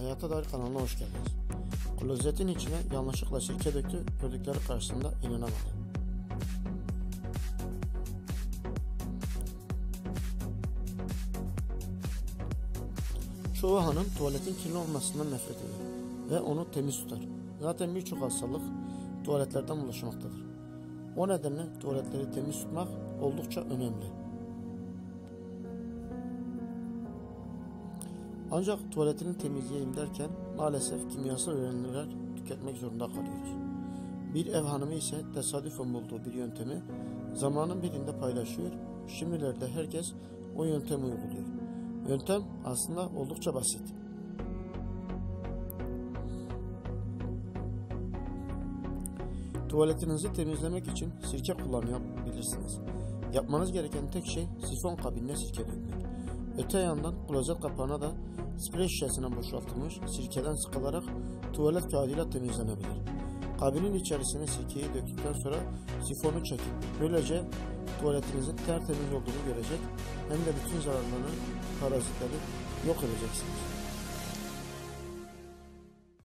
Hayata Dair kanalına hoş geldiniz. Klozetin içine yanlışlıkla sirke döktü, gördükleri karşısında inanamadı. Çoğu hanım tuvaletin kirli olmasından nefret eder ve onu temiz tutar. Zaten birçok hastalık tuvaletlerden oluşmaktadır. O nedenle tuvaletleri temiz tutmak oldukça önemli. Ancak tuvaletini temizleyeyim derken maalesef kimyasal ürünler tüketmek zorunda kalıyoruz. Bir ev hanımı ise tesadüfen bulduğu bir yöntemi zamanın birinde paylaşıyor. Şimdilerde herkes o yöntemi uyguluyor. Yöntem aslında oldukça basit. Tuvaletinizi temizlemek için sirke kullanabilirsiniz. Yapmanız gereken tek şey sifon kabinine sirke dökmek. Öte yandan klozet kapağına da sprey şişesine boşaltılmış sirkeden sıkılarak tuvalet kağıdıyla temizlenebilir. Kabinin içerisine sirkeyi döktükten sonra sifonu çekin. Böylece tuvaletinizin tertemiz olduğunu görecek hem de bütün zararları, parazitleri yok edeceksiniz.